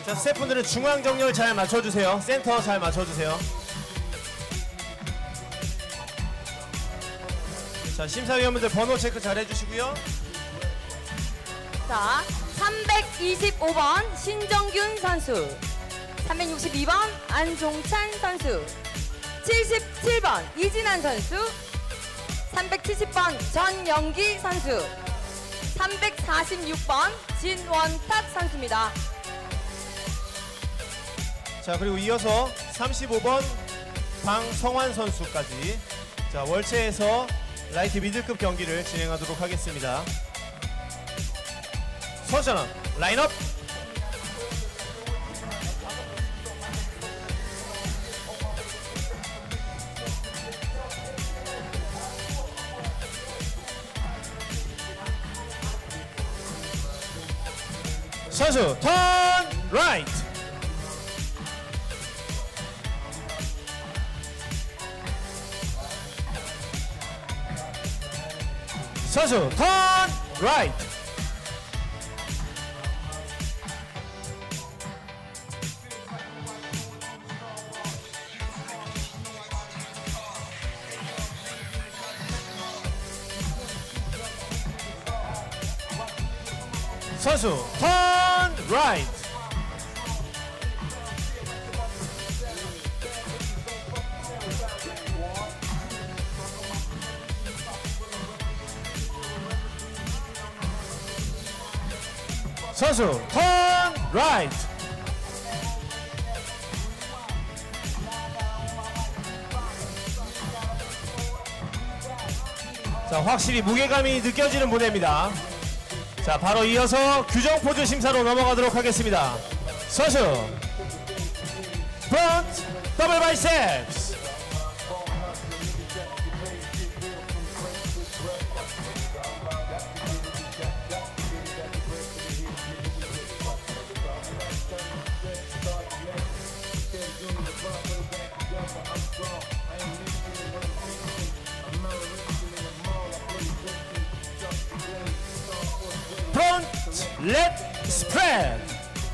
자, 스태프분들은 중앙 정렬 잘 맞춰주세요. 센터 잘 맞춰주세요. 자, 심사위원분들 번호 체크 잘 해주시고요. 자, 325번 신정균 선수, 362번 안종찬 선수, 77번 이진환 선수, 370번 전영기 선수, 346번 진원탁 선수입니다. 자, 그리고 이어서 35번 방성환 선수까지 자, 월체에서 라이트 미들급 경기를 진행하도록 하겠습니다. 선수는 라인업! 선수 턴 라이트! 선수 턴 라이트! 선수 턴 라이트! 선수 턴 라이트! 자, 확실히 무게감이 느껴지는 무대입니다. 자, 바로 이어서 규정 포즈 심사로 넘어가도록 하겠습니다. 선수 프론트 더블 바이셉스! 렛 스프레드!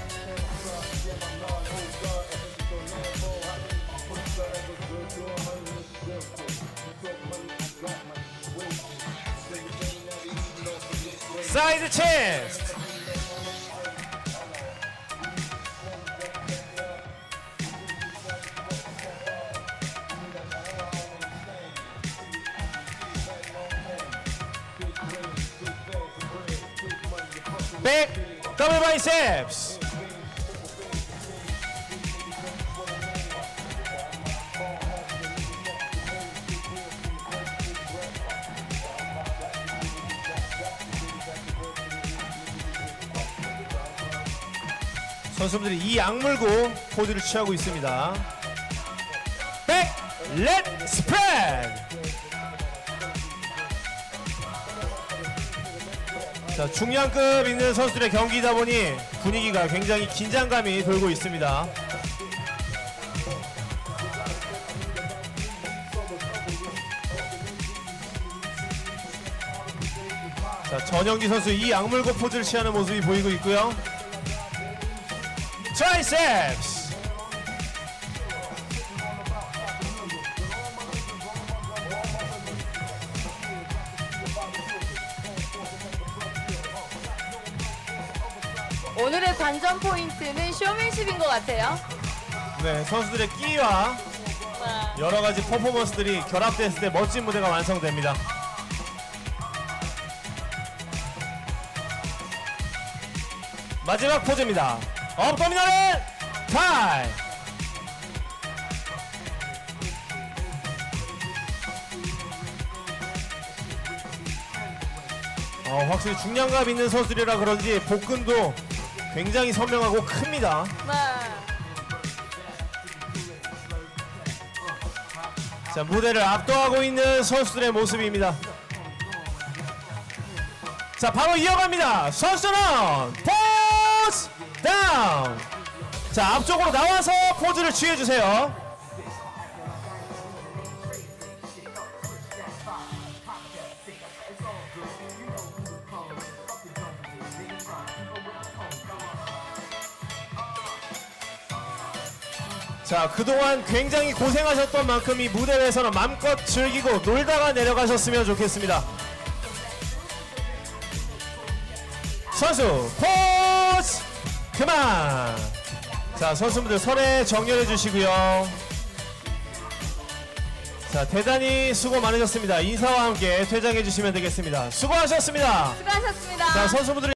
사이드 체스트! 백 더블 바이셉스! 선수분들이 이 악물고 포즈를 취하고 있습니다. 백 렛 스프레드! 자, 중량급 있는 선수들의 경기이다 보니 분위기가 굉장히 긴장감이 돌고 있습니다. 자, 전영기 선수 이 악물고 포즈를 취하는 모습이 보이고 있고요. 트라이셉스! 오늘의 관전 포인트는 쇼맨십인 것 같아요. 네, 선수들의 끼와 여러 가지 퍼포먼스들이 결합됐을 때 멋진 무대가 완성됩니다. 마지막 포즈입니다. 업도미널 타임! 확실히 중량감 있는 선수들이라 그런지 복근도 굉장히 선명하고 큽니다. 자, 무대를 압도하고 있는 선수들의 모습입니다. 자, 바로 이어갑니다. 선수는 포즈 다운! 자, 앞쪽으로 나와서 포즈를 취해주세요. 자, 그동안 굉장히 고생하셨던 만큼 이 무대에서는 마음껏 즐기고 놀다가 내려가셨으면 좋겠습니다. 선수 포즈 그만. 자, 선수분들 선에 정렬해 주시고요. 자, 대단히 수고 많으셨습니다. 인사와 함께 퇴장해 주시면 되겠습니다. 수고하셨습니다. 수고하셨습니다. 자, 선수분들